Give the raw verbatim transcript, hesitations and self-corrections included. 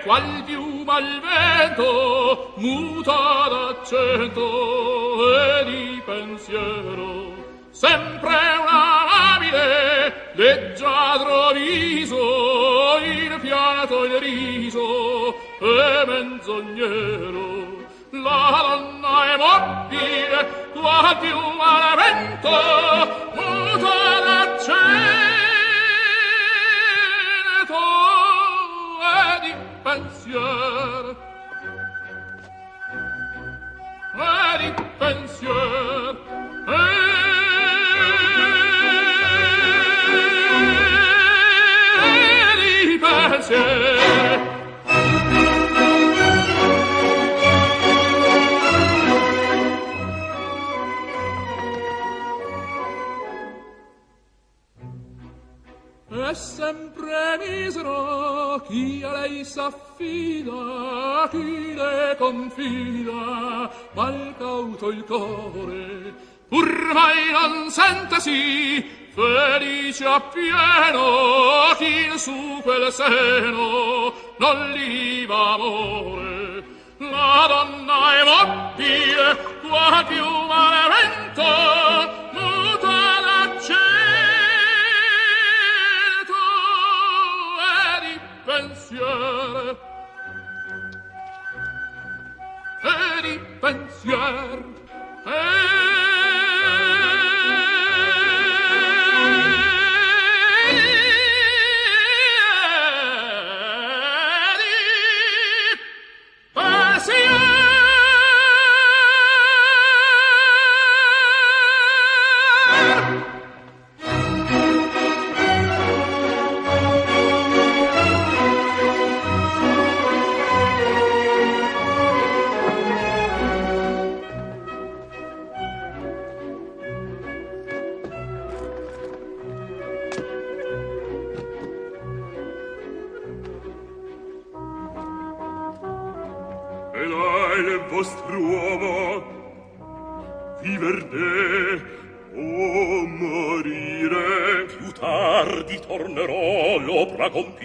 qual piuma al vento muta d'accento e di pensiero, sempre una amile leggiadro viso, il fiato il riso e menzognero. La donna è mobile, qual piuma al vento muta d'accento e di pensier e di pensier e di pensier. È sempre misero chi a lei s'affida, chi le confida, mal cauto il core, pur mai non sentesi felice appieno chi su quel seno non li va amore. La donna è mobile, qua più malevento, muta l'accento e di pensier e di pensier e Con